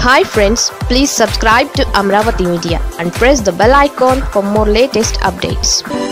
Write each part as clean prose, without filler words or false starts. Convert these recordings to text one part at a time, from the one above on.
Hi friends, please subscribe to Amaravathi Media and press the bell icon for more latest updates.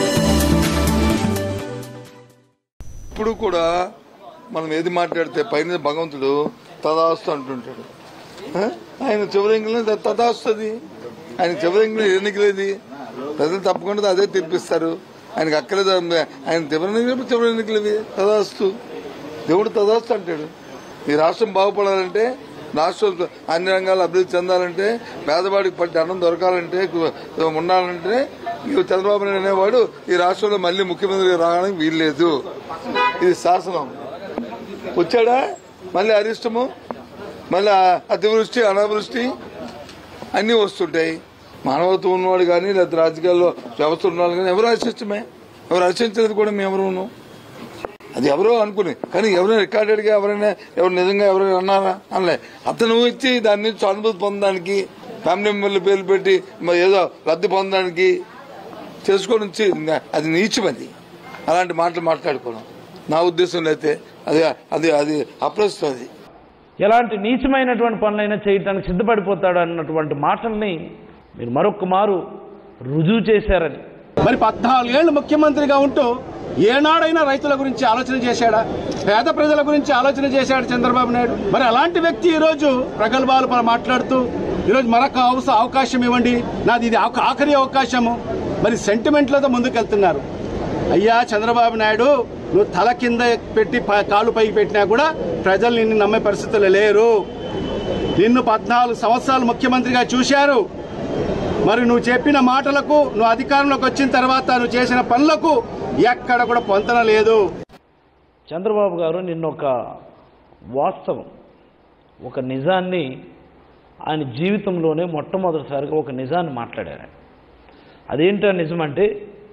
ఇప్పుడు కూడా మనం ఏది మాట్లాడితే పైన భగవంతుడు తదాస్తు అంటుంటాడు. ఆయన చివరింగిలో తదాస్తుంది. ఆయన చివరింగిలో ఎన్నికలేది ప్రజలు తప్పకుండా అదే తెప్పిస్తారు. ఆయనకు అక్కలేదు. ఆయన చివరి ఎన్నికలేవి తదాస్తు. దేవుడు తదాస్తు అంటాడు. ఈ రాష్ట్రం బాగుపడాలంటే, రాష్ట్రం అన్ని రంగాలు అభివృద్ధి చెందాలంటే, పేదవాడికి పట్టి అన్నం దొరకాలంటే, ఉండాలంటే చంద్రబాబు నాయుడు అనేవాడు ఈ రాష్ట్రంలో మళ్లీ ముఖ్యమంత్రి రావడానికి వీల్లేదు. ఇది శాసనం. వచ్చాడా మళ్ళీ అరిష్టము, మళ్ళీ అతివృష్టి అనావృష్టి అన్నీ వస్తుంటాయి. మానవత్వం ఉన్నవాడు కానీ లేదా రాజకీయాల్లో వ్యవస్థ ఉన్నవాళ్ళు కానీ ఎవరు హర్షించమే, ఎవరు హర్షించలేదు కూడా మేము ఎవరు ఉన్నాం. అది ఎవరో అనుకుని, కానీ ఎవరైనా రికార్డెడ్ గా ఎవరైనా ఎవరు నిజంగా ఎవరైనా అన్నారా అనలే. అతను ఇచ్చి దాని నుంచి అనుభూతి పొందడానికి, ఫ్యామిలీ మెంబర్లు పేర్లు పెట్టి ఏదో లబ్ధి పొందడానికి చేసుకోవడం అది నీచమది. అలాంటి మాటలు మాట్లాడుకోవడం నా ఉద్దేశంలో అయితే అది అది అది అప్రస్తుతం. అది ఎలాంటి నీచమైనటువంటి పనులైనా చేయడానికి సిద్ధపడిపోతాడు అన్నటువంటి మాటల్ని మీరు మరొక మారు రుజువు చేశారని. మరి 14 ఏళ్లు ముఖ్యమంత్రిగా ఉంటూ ఏనాడైనా రైతుల గురించి ఆలోచన చేశాడా? పేద ప్రజల గురించి ఆలోచన చేశాడు చంద్రబాబు నాయుడు? మరి అలాంటి వ్యక్తి ఈరోజు ప్రగల్భాలు మాట్లాడుతూ ఈరోజు మరొక అవకాశం ఇవ్వండి, నాది ఇది ఆఖరి అవకాశము, మరి సెంటిమెంట్లతో ముందుకెళ్తున్నారు. అయ్యా చంద్రబాబు నాయుడు, నువ్వు తల కింద పెట్టి కాలు పైకి పెట్టినా కూడా ప్రజలు నిన్ను నమ్మే పరిస్థితులు లేరు. నిన్ను 14 సంవత్సరాలు ముఖ్యమంత్రిగా చూశారు. మరి నువ్వు చెప్పిన మాటలకు, నువ్వు అధికారంలోకి వచ్చిన తర్వాత నువ్వు చేసిన పనులకు ఎక్కడ కూడా పొంతన లేదు. చంద్రబాబు గారు నిన్న ఒక వాస్తవం, ఒక నిజాన్ని ఆయన జీవితంలోనే మొట్టమొదటిసారిగా ఒక నిజాన్ని మాట్లాడారు. అదేంటో నిజం అంటే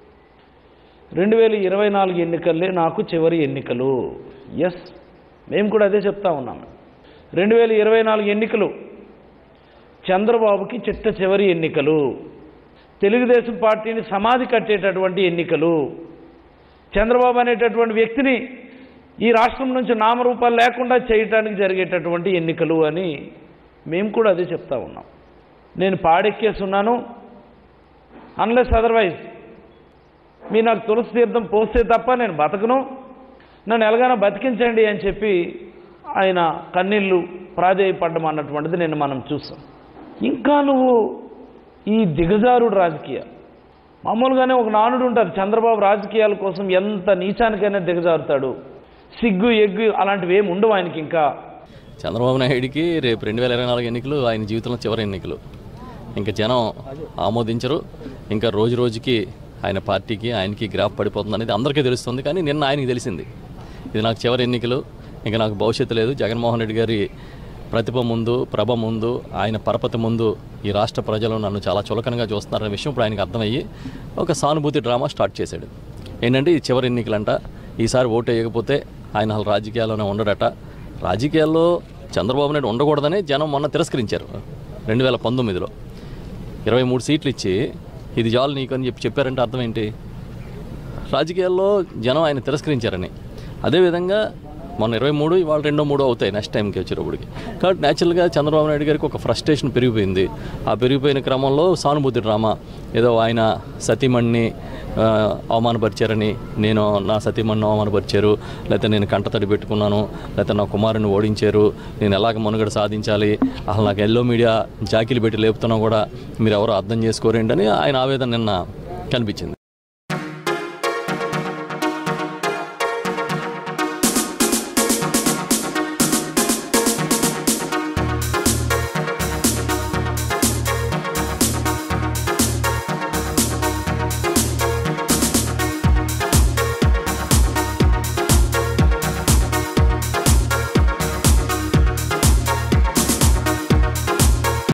2024 ఎన్నికల్లే నాకు చివరి ఎన్నికలు. ఎస్, మేము కూడా అదే చెప్తా ఉన్నాము. 2024 ఎన్నికలు చంద్రబాబుకి చిట్ట చివరి ఎన్నికలు, తెలుగుదేశం పార్టీని సమాధి కట్టేటటువంటి ఎన్నికలు, చంద్రబాబు అనేటటువంటి వ్యక్తిని ఈ రాష్ట్రం నుంచి నామరూపాలు లేకుండా చేయటానికి జరిగేటటువంటి ఎన్నికలు అని మేము కూడా అదే చెప్తా ఉన్నాం. నేను పాడెక్కేస్తున్నాను, అన్లెస్ అదర్వైజ్ మీరు నాకు తులసి తీర్థం పోస్తే తప్ప నేను బతకను, నన్ను ఎలాగైనా బతికించండి అని చెప్పి ఆయన కన్నీళ్లు ప్రాధేయపడ్డం అన్నటువంటిది నిన్న మనం చూసాం. ఇంకా నువ్వు ఈ దిగజారుడు రాజకీయాలు, మామూలుగానే ఒక నానుడు ఉంటారు, చంద్రబాబు రాజకీయాల కోసం ఎంత నీచానికైనా దిగజారుతాడు, సిగ్గు ఎగ్గు అలాంటివి ఏమి ఉండవు ఆయనకి. ఇంకా చంద్రబాబు నాయుడికి రేపు 2024 ఎన్నికలు ఆయన జీవితంలో చివరి ఎన్నికలు. ఇంకా జనం ఆమోదించరు. ఇంకా రోజు రోజుకి ఆయన పార్టీకి ఆయనకి గ్రాఫ్ పడిపోతుంది అనేది అందరికీ తెలుస్తుంది. కానీ నిన్న ఆయనకి తెలిసింది, ఇది నాకు చివరి ఎన్నికలు, ఇంకా నాకు భవిష్యత్తు లేదు. జగన్మోహన్ రెడ్డి గారి ప్రతిభ ముందు, ప్రభ ముందు, ఆయన పరపతి ముందు ఈ రాష్ట్ర ప్రజలు నన్ను చాలా చులకనగా చూస్తున్నారనే విషయం ఇప్పుడు ఆయనకు అర్థమయ్యి ఒక సానుభూతి డ్రామా స్టార్ట్ చేశాడు. ఏంటంటే ఈ చివరి ఎన్నికలంట, ఈసారి ఓటు వేయకపోతే ఆయన అసలు రాజకీయాల్లోనే ఉండడట. రాజకీయాల్లో చంద్రబాబు నాయుడు ఉండకూడదని జనం మొన్న తిరస్కరించారు. 2019లో 23 సీట్లు ఇచ్చి ఇది చాలు నీకు అని చెప్పారంటే అర్థం ఏంటి? రాజకీయాల్లో జనం ఆయన తిరస్కరించారని. అదేవిధంగా మొన్న 23, ఇవాళ 2-3 అవుతాయి నెక్స్ట్ టైంకి వచ్చేటప్పటికి. కాబట్టి న్యాచురల్గా చంద్రబాబు నాయుడు గారికి ఒక ఫ్రస్ట్రేషన్ పెరిగిపోయింది. ఆ పెరిగిపోయిన క్రమంలో సానుభూతి డ్రామా, ఏదో ఆయన సతీమణిని అవమానపరిచారని, నేను నా సతీమణిని అవమానపరిచారు, లేకపోతే నేను కంటతడి పెట్టుకున్నాను, లేకపోతే నా కుమారుని ఓడించారు, నేను ఎలాగ మనుగడ సాధించాలి, అసలు నాకు ఎల్లో మీడియా జాకీలు పెట్టి లేపుతున్నా కూడా మీరు ఎవరో అర్థం చేసుకోరేంటని ఆయన ఆవేదన నిన్న కనిపించింది.